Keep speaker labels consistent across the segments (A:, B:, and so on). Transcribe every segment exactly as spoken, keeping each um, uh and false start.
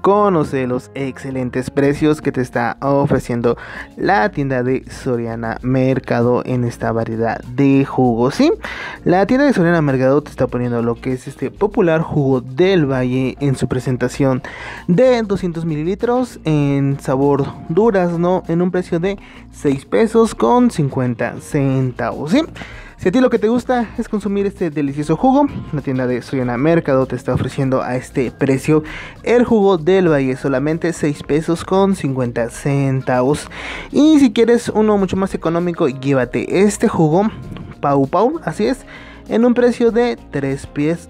A: conocer los excelentes precios que te está ofreciendo la tienda de Soriana Mercado en esta variedad de jugos. Sí, la tienda de Soriana Mercado te está poniendo lo que es este popular jugo del Valle en su presentación de doscientos mililitros en sabor durazno en un precio de seis pesos con cincuenta centavos. ¿Sí? Si a ti lo que te gusta es consumir este delicioso jugo, la tienda de Soriana Mercado te está ofreciendo a este precio el jugo del Valle, solamente seis pesos con cincuenta centavos. Y si quieres uno mucho más económico, llévate este jugo Pau Pau, así es, en un precio de tres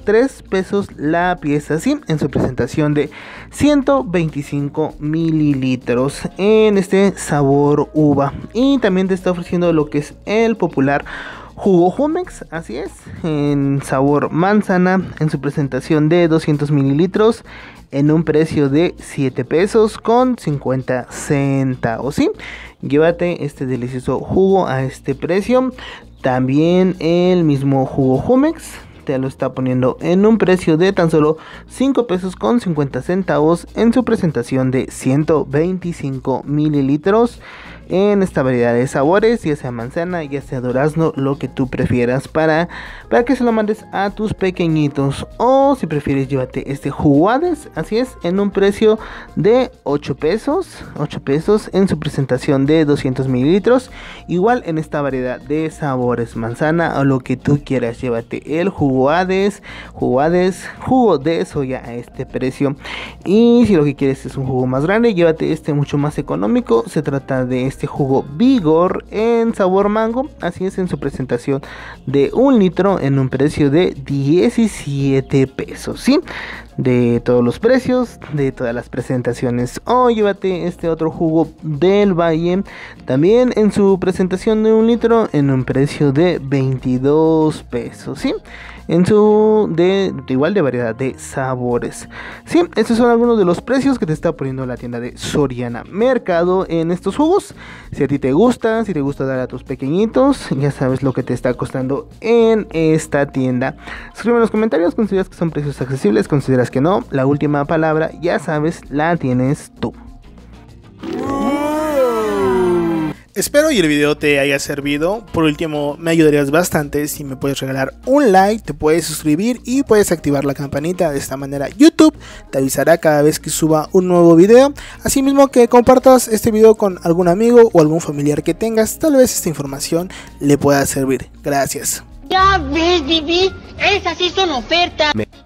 A: pesos la pieza, sí, en su presentación de ciento veinticinco mililitros en este sabor uva. Y también te está ofreciendo lo que es el popular jugo Jumex, así es, en sabor manzana, en su presentación de doscientos mililitros, en un precio de siete pesos con cincuenta centavos. ¿Sí? Llévate este delicioso jugo a este precio. También el mismo jugo Jumex te lo está poniendo en un precio de tan solo cinco pesos con cincuenta centavos, en su presentación de ciento veinticinco mililitros, en esta variedad de sabores, ya sea manzana, ya sea durazno, lo que tú prefieras, para, para que se lo mandes a tus pequeñitos. O si prefieres, llévate este jugo Hades, así es, en un precio de ocho pesos, ocho pesos en su presentación de doscientos mililitros, igual en esta variedad de sabores, manzana o lo que tú quieras. Llévate el jugo Hades, jugo Hades, jugo de soya a este precio. Y si lo que quieres es un jugo más grande, llévate este mucho más económico. Se trata de este jugo Vigor en sabor mango, así es, en su presentación de un litro en un precio de diecisiete pesos. Sí, de todos los precios, de todas las presentaciones. O llévate este otro jugo del Valle, también en su presentación de un litro en un precio de veintidós pesos. Sí, en su de, de igual de variedad de sabores. Sí, estos son algunos de los precios que te está poniendo la tienda de Soriana Mercado en estos jugos. Si a ti te gusta, si te gusta dar a tus pequeñitos, ya sabes lo que te está costando en esta tienda. Escribe en los comentarios, ¿consideras que son precios accesibles? ¿Consideras que no? La última palabra, ya sabes, la tienes tú.
B: Espero y el video te haya servido. Por último, me ayudarías bastante si me puedes regalar un like, te puedes suscribir y puedes activar la campanita. De esta manera YouTube te avisará cada vez que suba un nuevo video. Asimismo, que compartas este video con algún amigo o algún familiar que tengas. Tal vez esta información le pueda servir. Gracias.
C: Ya ves, Vivi, esas sí son ofertas.